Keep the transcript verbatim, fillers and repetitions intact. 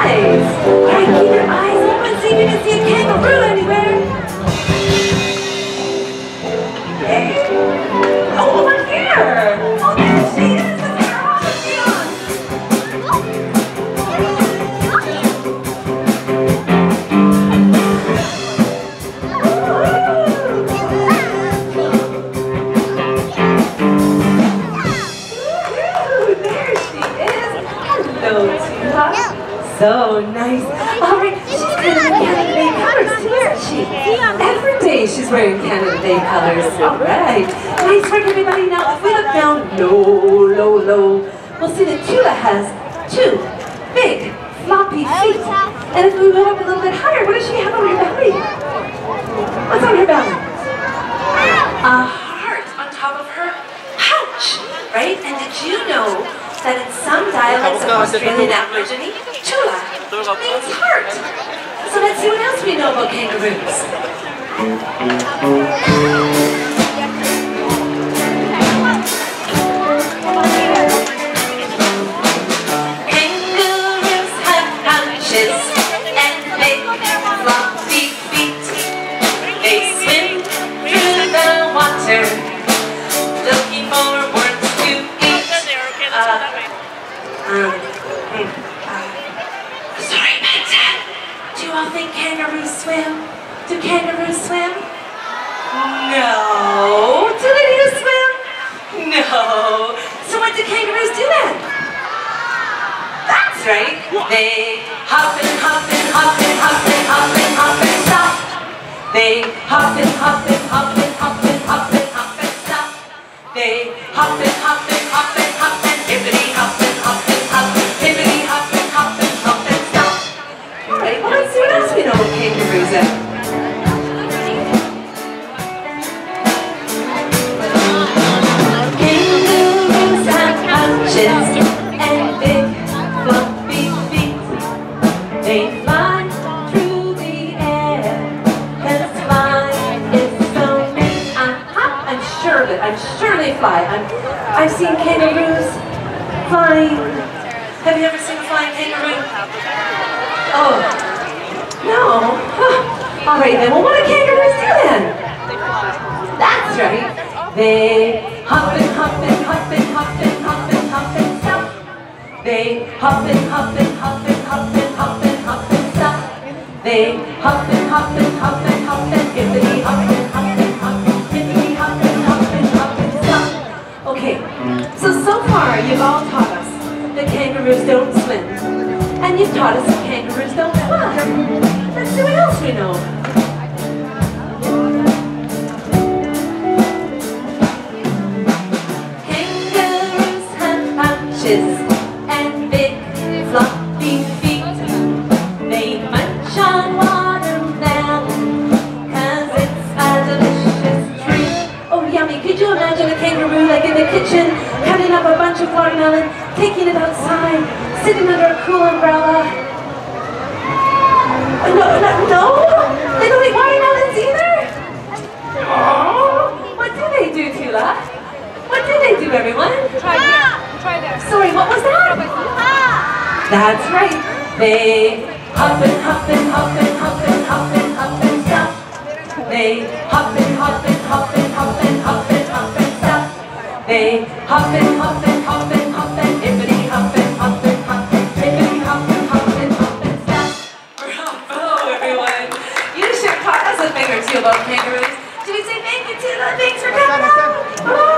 Nice. All right, keep your eyes open, see if you can see a kangaroo anywhere. Hey. Oh, over here. Oh, there she is. Look at her on the field. So nice. All right, she's kind of in Canada Day colors too, isn't she? Every day she's wearing Canada Day colors. All right. Nice work, everybody. Now, if we look down low, low, low, we'll see that Tula has two big, floppy feet. And if we go up a little bit higher, what does she have on her belly? What's on her belly? A heart on top of her pouch, right? And did you know that in some dialects of Australian Aborigine, Tula means heart. So let's see what else we know about kangaroos. Kangaroos have pouches and big floppy feet. They swim through the water looking for worms to eat. Uh, um, Sorry about that. Do you all think kangaroos swim? Do kangaroos swim? No. Do you swim? No. So what do kangaroos do then? That's right. They hop and hop and hop and hop and hop and hop and stop. They hop and hop and hop and hop and hop and hop and stop. They hop and hop and hop and hop and hippity hop and hop and hop hippity hop and hop and hop and stop. All right, well, let's see what else we know about kangaroos then. Kangaroos have pouches and big fluffy feet. They fly through the air, 'cause flying is so neat. Uh-huh. I'm sure that I'm sure they fly. I'm, I've seen kangaroos flying. Have you ever seen a flying kangaroo? Oh, no. Huh. All right then. Well, what do kangaroos do then? That's right. They hop and hop and hop and hop and hop and hop and stop. They hop and hop and hop and hop and hop and hop and stop. They hop and hop and hop and hop and hippity hop and hop and hop hippity hop and hop and hop and stop. Okay, so so far you've all taught us that kangaroos don't swim, and you've taught us that kangaroos don't fly. Let's see what else we know. Kangaroos have pouches and big floppy feet. They munch on watermelon, 'cause it's a delicious treat. Oh, yummy. Could you imagine a kangaroo like in the kitchen, cutting up a bunch of watermelon, taking it outside, sitting under a cool umbrella? No, no, no? They don't eat watermelons either? Oh, what do they do, Tula? What do they do, everyone? Try there. Try there. Sorry, what was that? That's right. They hop and hop and hop and hop and hop and hop and stop. They hop and hop and hop and hop and hop and hop and stop. They hop and hop and hop and hop and hippity hop and hop and hop hippity hop and hop and hop and stop. Bravo, everyone! You sure taught us a thing or two about kangaroos. Should we say thank you to them? Thanks for coming out.